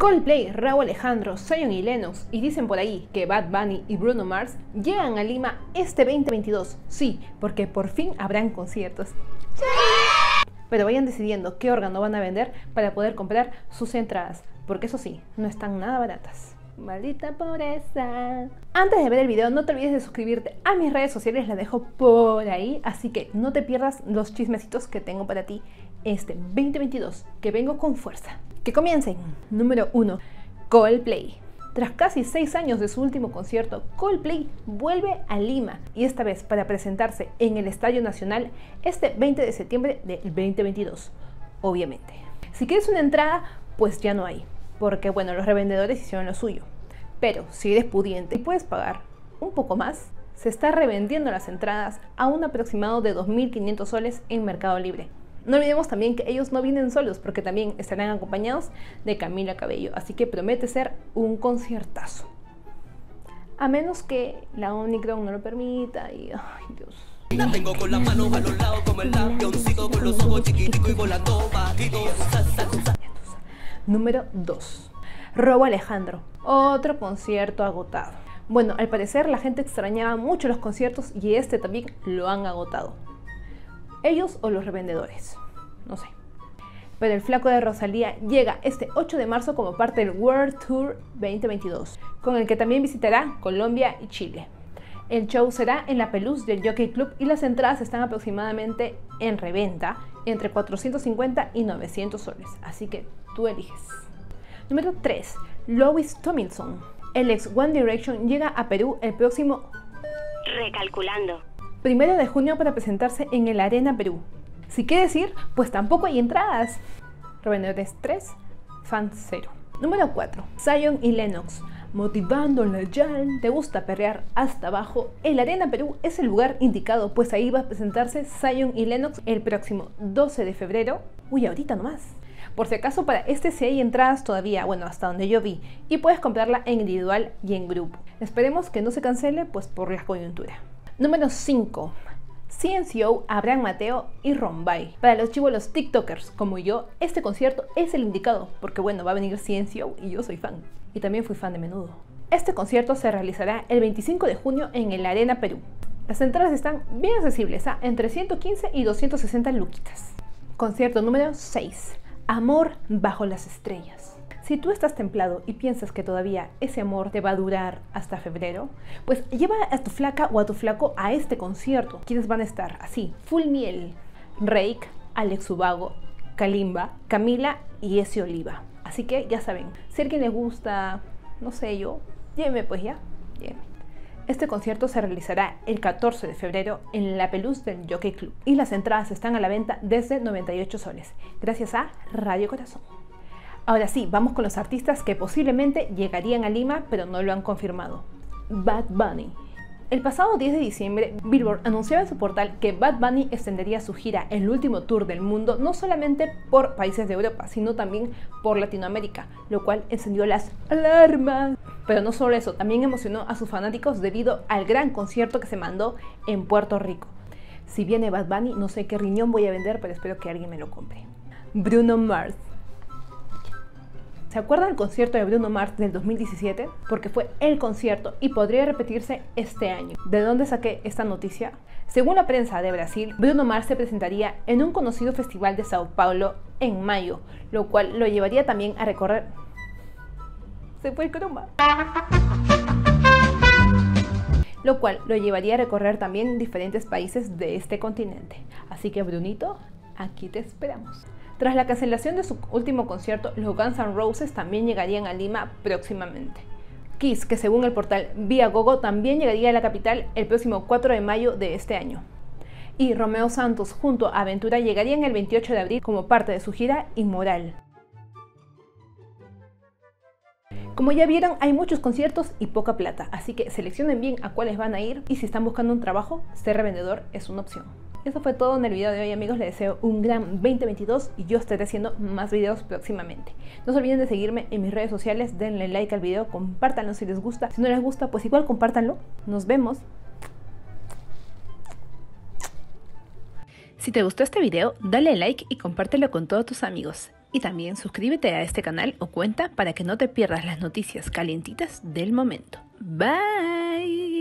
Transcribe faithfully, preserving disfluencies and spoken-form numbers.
Coldplay, Rauw Alejandro, Zion y Lennox, y dicen por ahí que Bad Bunny y Bruno Mars llegan a Lima este veinte veintidós. Sí, porque por fin habrán conciertos. Pero vayan decidiendo qué órgano van a vender para poder comprar sus entradas, porque eso sí, no están nada baratas. Maldita pobreza. Antes de ver el video, no te olvides de suscribirte a mis redes sociales, las dejo por ahí, así que no te pierdas los chismecitos que tengo para ti este veinte veintidós, que vengo con fuerza. ¡Que comiencen! Número uno. Coldplay. Tras casi seis años de su último concierto, Coldplay vuelve a Lima, y esta vez para presentarse en el Estadio Nacional este veinte de septiembre del veinte veintidós, obviamente. Si quieres una entrada, pues ya no hay, porque bueno, los revendedores hicieron lo suyo. Pero si eres pudiente y puedes pagar un poco más, se está revendiendo las entradas a un aproximado de dos mil quinientos soles en Mercado Libre. No olvidemos también que ellos no vienen solos, porque también estarán acompañados de Camila Cabello, así que promete ser un conciertazo. A menos que la Omicron no lo permita y... ¡ay, Dios! La tengo con las manos a los lados como el avioncito con los ojos chiquiticos y volando bajitos. Número dos. Rauw Alejandro. Otro concierto agotado. Bueno, al parecer la gente extrañaba mucho los conciertos y este también lo han agotado. Ellos o los revendedores, no sé. Pero el flaco de Rosalía llega este ocho de marzo como parte del World Tour veinte veintidós, con el que también visitará Colombia y Chile. El show será en la Peluche del Jockey Club y las entradas están aproximadamente en reventa entre cuatrocientos cincuenta y novecientos soles, así que tú eliges. Número tres. Louis Tomlinson. El ex One Direction llega a Perú el próximo... Recalculando. primero de junio para presentarse en el Arena Perú. Si quieres ir, pues tampoco hay entradas. Revendedores tres, fans cero. Número cuatro. Zion y Lennox. Motivándola ya. ¿Te gusta perrear hasta abajo? El Arena Perú es el lugar indicado, pues ahí va a presentarse Zion y Lennox el próximo doce de febrero. Uy, ahorita nomás. Por si acaso, para este sí hay entradas todavía, bueno, hasta donde yo vi, y puedes comprarla en individual y en grupo. Esperemos que no se cancele, pues por la coyuntura. Número cinco. C N C O, Abraham Mateo y Rombay. Para los chibolos tiktokers como yo, este concierto es el indicado, porque bueno, va a venir C N C O y yo soy fan. Y también fui fan de Menudo. Este concierto se realizará el veinticinco de junio en el Arena Perú. Las entradas están bien accesibles, a entre ciento quince y doscientos sesenta luquitas. Concierto número seis. Amor bajo las estrellas. Si tú estás templado y piensas que todavía ese amor te va a durar hasta febrero, pues lleva a tu flaca o a tu flaco a este concierto. Quienes van a estar así, full miel: Reik, Alex Ubago, Kalimba, Camila y Ese Oliva. Así que ya saben, si a alguien le gusta, no sé yo, lléveme pues ya, lléveme. Este concierto se realizará el catorce de febrero en la Peluche del Jockey Club y las entradas están a la venta desde noventa y ocho soles, gracias a Radio Corazón. Ahora sí, vamos con los artistas que posiblemente llegarían a Lima, pero no lo han confirmado. Bad Bunny. El pasado diez de diciembre, Billboard anunciaba en su portal que Bad Bunny extendería su gira, el último tour del mundo, no solamente por países de Europa, sino también por Latinoamérica, lo cual encendió las alarmas. Pero no solo eso, también emocionó a sus fanáticos debido al gran concierto que se mandó en Puerto Rico. Si viene Bad Bunny, no sé qué riñón voy a vender, pero espero que alguien me lo compre. Bruno Mars. ¿Se acuerdan del concierto de Bruno Mars del dos mil diecisiete? Porque fue el concierto y podría repetirse este año. ¿De dónde saqué esta noticia? Según la prensa de Brasil, Bruno Mars se presentaría en un conocido festival de Sao Paulo en mayo, lo cual lo llevaría también a recorrer... Se fue el croma. Lo cual lo llevaría a recorrer también diferentes países de este continente. Así que Brunito, aquí te esperamos. Tras la cancelación de su último concierto, los Guns N' Roses también llegarían a Lima próximamente. Kiss, que según el portal Viagogo también llegaría a la capital el próximo cuatro de mayo de este año. Y Romeo Santos junto a Aventura llegarían el veintiocho de abril como parte de su gira Inmoral. Como ya vieron, hay muchos conciertos y poca plata, así que seleccionen bien a cuáles van a ir y si están buscando un trabajo, ser revendedor es una opción. Eso fue todo en el video de hoy, amigos. Les deseo un gran veinte veintidós y yo estaré haciendo más videos próximamente. No se olviden de seguirme en mis redes sociales, denle like al video, compártanlo si les gusta. Si no les gusta, pues igual compártanlo. Nos vemos. Si te gustó este video, dale like y compártelo con todos tus amigos. Y también suscríbete a este canal o cuenta para que no te pierdas las noticias calientitas del momento. Bye.